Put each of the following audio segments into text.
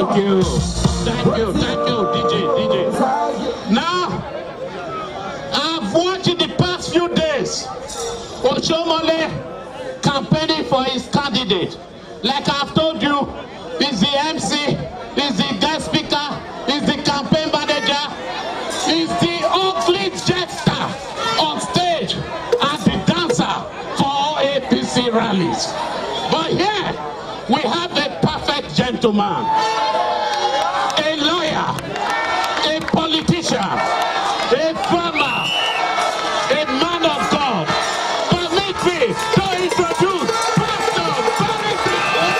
Thank you. Thank you, DJ. Now, I've watched in the past few days Oshomole campaigning for his candidate. Like I've told you, he's the MC, he's the guest speaker, he's the campaign manager, he's the ugly jester on stage and the dancer for all APC rallies. But here, we have a perfect gentleman, a lawyer, a politician, a farmer, a man of God. Permit me to introduce Pastor Barrister.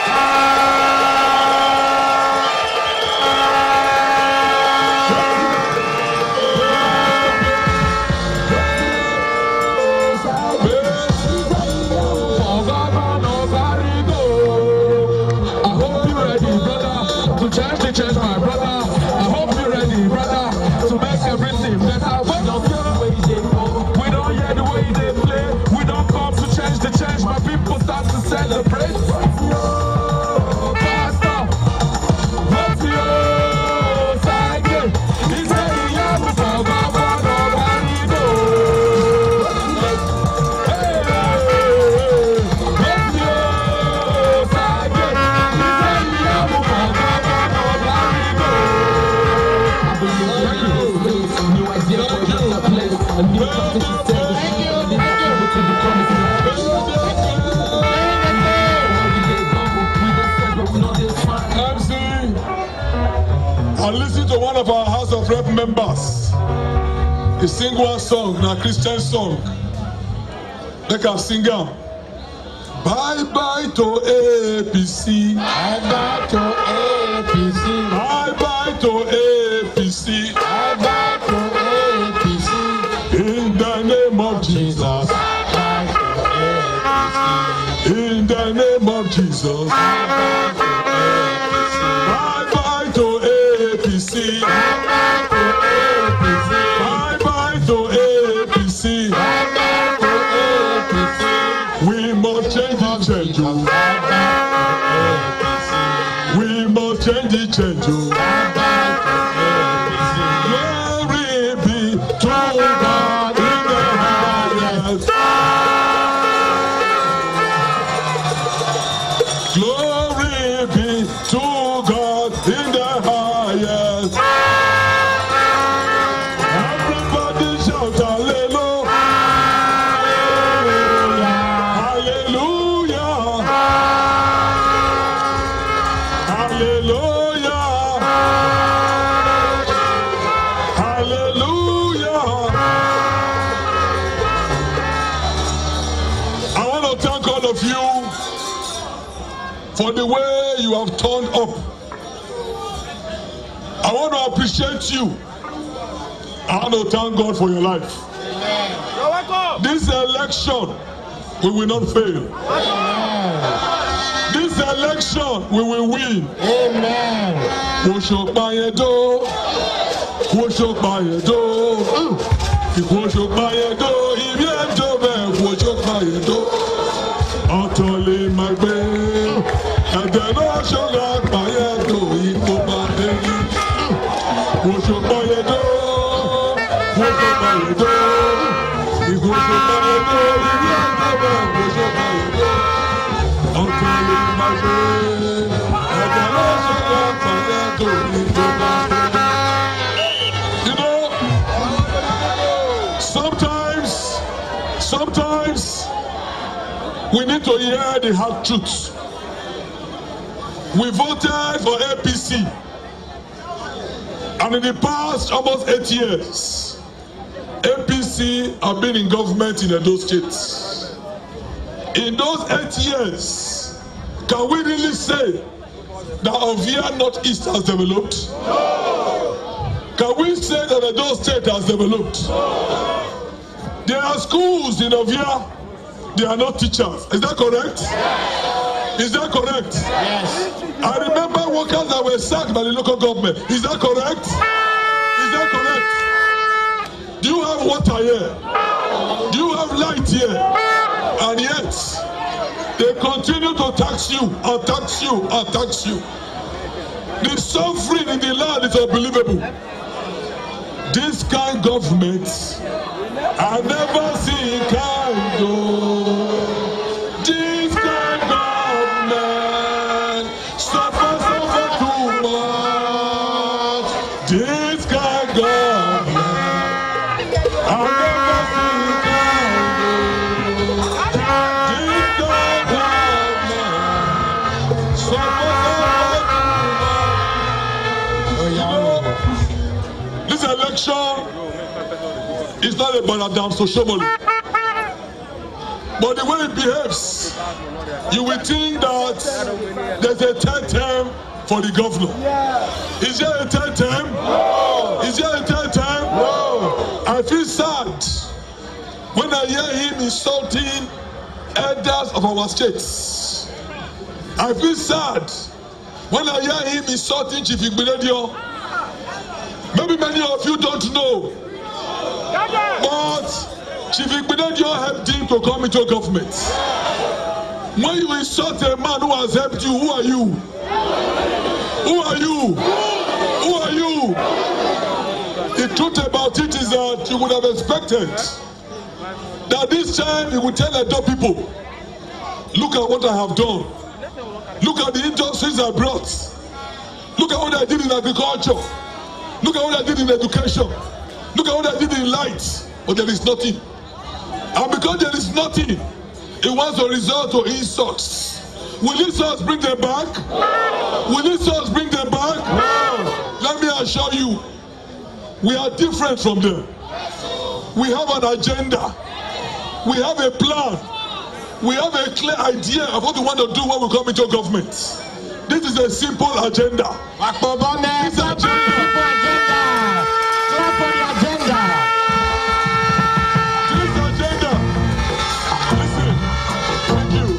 Change my brother. I hope you're ready, brother, to make everything better. We don't hear the way they play. We don't come to change the change. My people start to celebrate. Pastor, what's your side? He's saying, yeah, we forgot what nobody knows. Hey, what's your side? He's saying, yeah, we forgot. I listened to one of our House of Rep members. He sing one song, a Christian song. Like I sing out. Bye bye to APC. Bye bye to APC. Bye bye to APC. Bye bye to APC. In the name of Jesus. Bye bye to APC. In the name of Jesus. Bye bye to APC. Bye bye to APC. Bye bye to APC. Bye bye to APC. We must change the change. We must change the change. Glory be to God in the highest. Glory be to God in the highest. Everybody shout hallelujah. Hallelujah. Hallelujah. Hallelujah. I want to thank all of you for the way you have turned up. I want to appreciate you. I want to thank God for your life. You're welcome. This election, we will not fail. This election, we will win. Amen. Woshopayedo, Woshopayedo, Woshopayedo, Ibiyedobe, Woshopayedo, Otole Magbe, and then Woshopayedo, Ipobadegi, Woshopayedo, Woshopayedo, Woshopayedo, Ibiyedobe, Woshopayedo, Otole Magbe, and then Woshopayedo, Ipobadegi. You know, sometimes we need to hear the hard truth. We voted for APC, and in the past almost 8 years, APC have been in government in Edo State. In those 8 years, can we really say that Ovia Northeast has developed? Can we say that Edo State has developed? There are schools in Ovia, they are not teachers. Is that correct? Is that correct? Yes. I remember workers that were sacked by the local government. Is that correct? Is that correct? Do you have water here? Do you have light here? And yet, they continue to tax you and tax you and tax you. The suffering in the land is unbelievable. This kind of government, I never see kind of. This kind of government, suffer too much. This kind of government, I never see kind of. This kind of government, suffer too much. This election is not about Adams Oshiomhole. But the way it behaves, you will think that there's a third term for the governor. Is there a third term? No. Is there a third term? No. I feel sad when I hear him insulting elders of our states. I feel sad when I hear him insulting Chief Igbenedion. Maybe many of you don't know, but Chief Igbenedion helped him to come into government. When you insult a man who has helped you, who are you? Who are you? Who are you? The truth about it is that you would have expected that this time you would tell Edo people, look at what I have done. Look at the industries I brought. Look at what I did in agriculture. Look at what I did in education. Look at what I did in light. But there is nothing. And because there is nothing, it was a result of insults. Will insults bring them back? Will insults bring them back? No. Let me assure you, we are different from them. We have an agenda. We have a plan. We have a clear idea of what we want to do when we come into government. This is a simple agenda. This agenda. Clap for the agenda. This agenda. Listen. Thank you.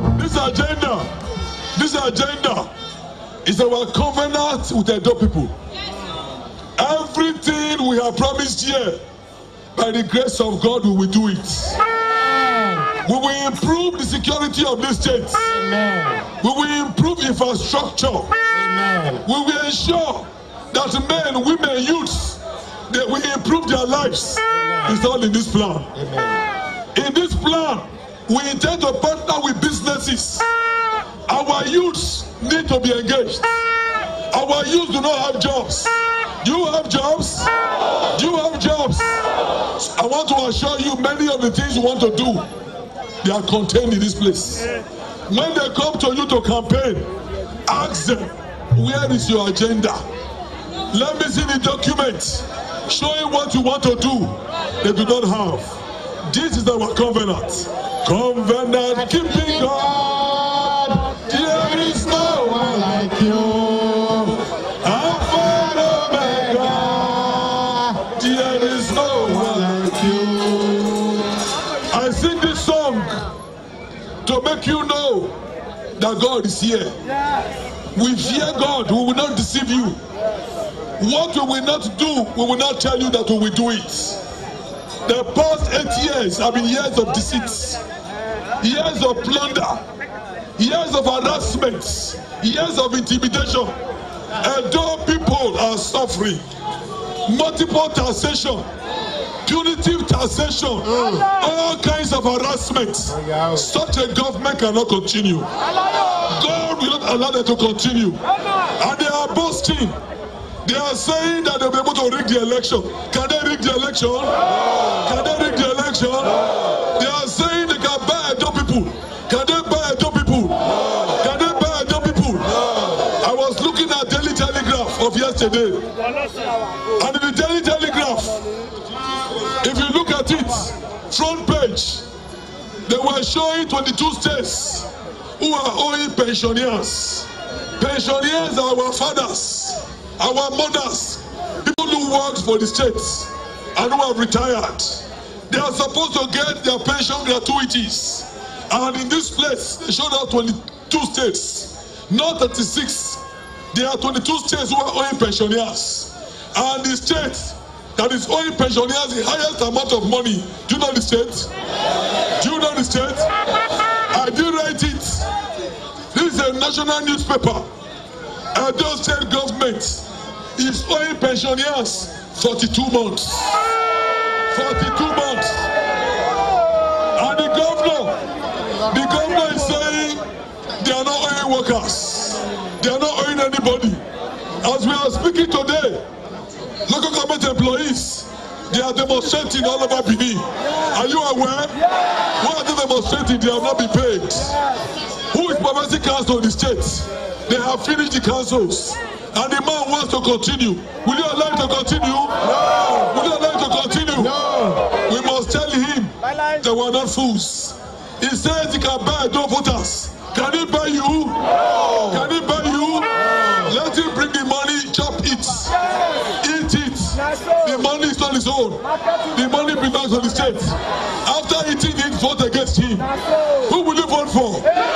This agenda is our covenant with the Edo people. Everything we have promised here, by the grace of God, we will do it. We will improve the security of this state. Amen. We will improve infrastructure. Amen. We will ensure that men, women, youths, they will improve their lives. Amen. It's all in this plan. Amen. In this plan, we intend to partner with businesses. Our youths need to be engaged. Our youths do not have jobs. Do you have jobs? Do you have jobs? I want to assure you, many of the things you want to do, they are contained in this place. When they come to you to campaign, ask them, where is your agenda? Let me see the document showing what you want to do. They do not have. This is our covenant. Covenant keeping God. There is no one like you. Alpha and Omega. There is no one like you. I sing this song to make you know that God is here. We fear God. We will not deceive you. What we will not do, we will not tell you that we will do it. The past 8 years have been years of deceit, years of plunder, years of harassment, years of intimidation. Edo people are suffering. Multiple taxation, punitive taxation, all kinds of harassment. Such a government cannot continue. God will not allow them to continue. And they are boasting. They are saying that they'll be able to rig the election. Can they rig the election? Can they rig the election? They are saying they can buy Edo people. Can they buy Edo people? Can they buy Edo people? I was looking at Daily Telegraph of yesterday. And in the Daily Telegraph, if you look at it, front page, they were showing 22 states who are owing pensioners. Pensioners are our fathers, our mothers, people who worked for the states and who have retired. They are supposed to get their pension gratuities. And in this place, they showed out 22 states, not 36. There are 22 states who are owing pensioners. And the state that is owing pensioners the highest amount of money. Do you know the state? Do you know the state? I did write it. This is a national newspaper. Edo State government is owing pensioners 42 months. 42 months. And the governor is saying they are not owing workers. They are not owing anybody. As we are speaking today, local government employees, they are demonstrating all over Benin. Are you aware? Why are they demonstrating? They have not been paid. Who is permitting council in the state? They have finished the councils. And the man wants to continue. Will you allow him to continue? No. Will you allow him to continue? No. We must tell him that we are not fools. He says he can buy no voters. Can he buy you? No. Can he buy you? No. Let him bring the money, chop it. Eat it. The money is not his own. The money belongs to the state. After eating it, vote against him. Who will you vote for?